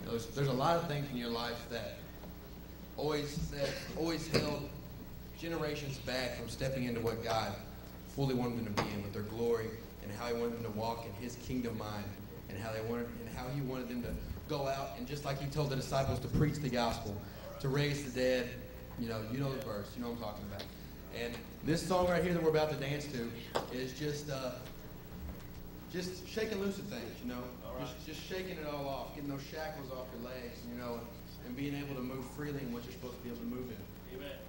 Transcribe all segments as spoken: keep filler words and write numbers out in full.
know, there's, there's a lot of things in your life that always that always held generations back from stepping into what God fully wanted them to be in, with their glory, and how He wanted them to walk in His kingdom mind, and how they wanted and how He wanted them to go out and, just like He told the disciples, to preach the gospel, to raise the dead. You know, you know the verse, you know what I'm talking about. And this song right here that we're about to dance to is just uh, just shaking loose of things, you know, right. just, just shaking it all off, getting those shackles off your legs, you know, and, and being able to move freely in what you're supposed to be able to move in. Amen.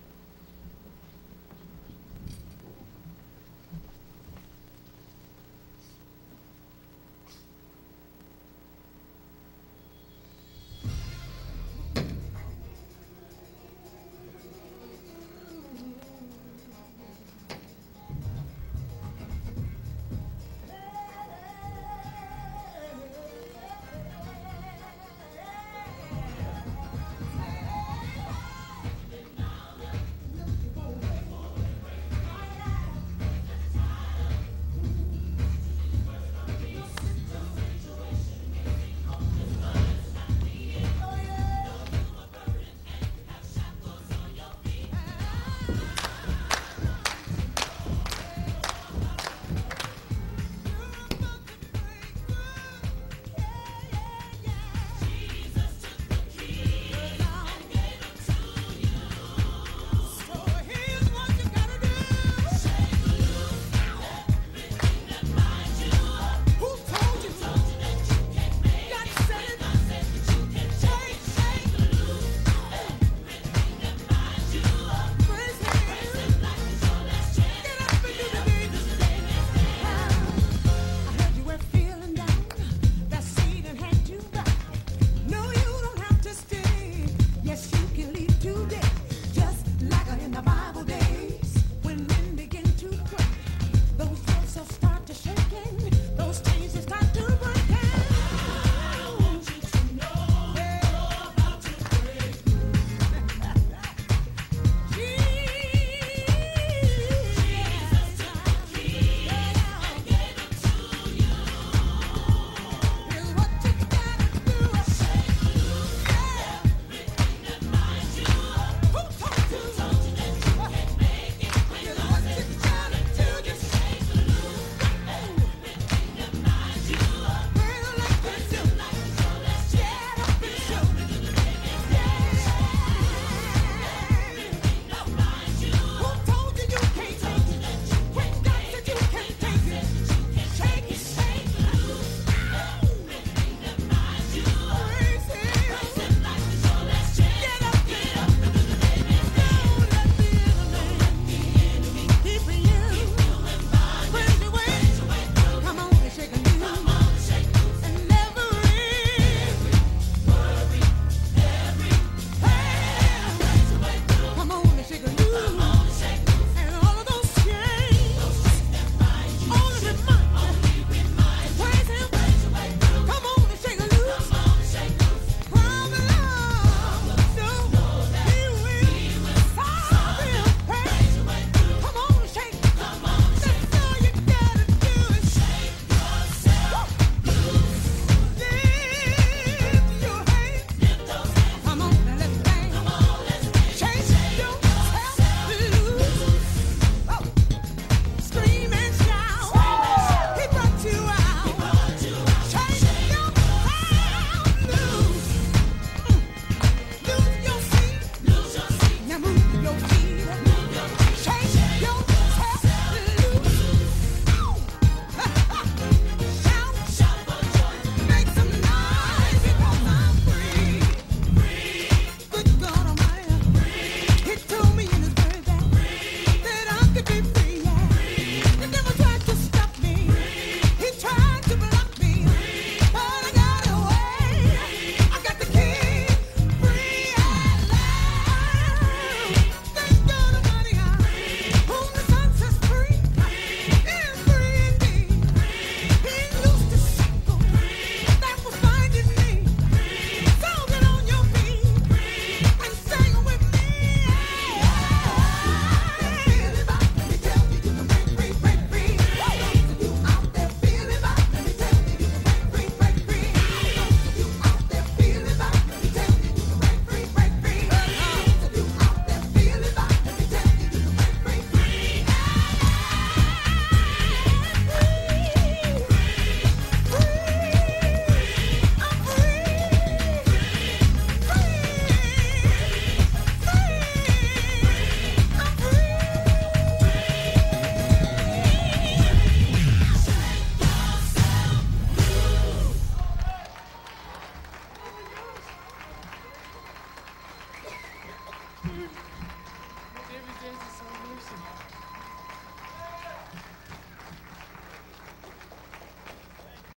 David Days is so awesome.